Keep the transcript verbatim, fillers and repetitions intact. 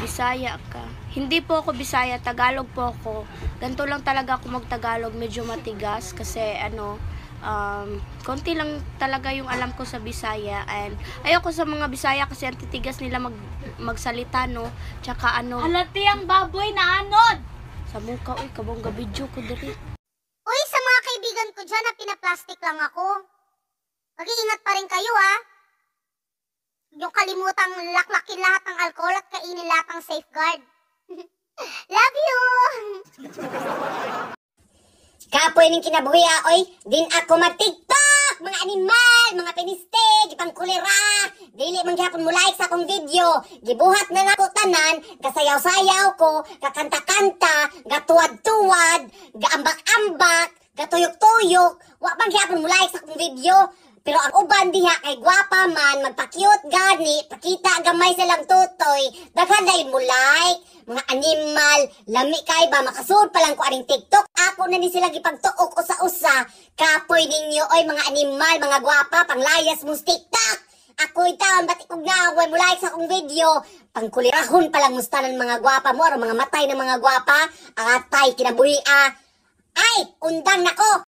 Bisaya ka. Hindi po ako Bisaya, Tagalog po ako. Ganito lang talaga ako mag-Tagalog, medyo matigas kasi ano, um, konti lang talaga yung alam ko sa Bisaya. And ayoko sa mga Bisaya kasi ang titigas nila mag, magsalita, no? Tsaka ano, Halati ang baboy na anod! sa mukha, uy, kabongga video ko diri. Uy, sa mga kaibigan ko dyan na pinaplastic lang ako. Mag-iingat pa rin kayo, ha? Yung kalimutang laklakin lahat ng alcohol at kainin lahat ng safeguard. Love you! Kapoy ning kinabuhi oy, din ako mag-TikTok, mga animal, mga pinistig, ipang kulira. Dili man gyapon mo like sa akong video. Gibuhat na nako tanan, kasayaw-sayaw ko, kakanta-kanta, gatuwad-tuwad, gaambak-ambak, gatuyok-tuyok. Wa bang gyapon mo like sa akong video. Pero ang uban diha kay gwapa man, magpa-cute gani, pakita gamay silang tutoy, daghan dahil mo like, mga animal, lami kay ba, makasuod pa lang ko aning TikTok, ako na ni sila gipagtuok usa-usa, kapoy ninyo, oy mga animal, mga gwapa, panglayas mo sa TikTok, ako'y taon, ba't ikog na, huwag mo like sa akong video, pangkulirahon pa lang mustanan mga gwapa mo, o mga matay ng mga gwapa, atay, kinabuhi ah, ay, undang nako!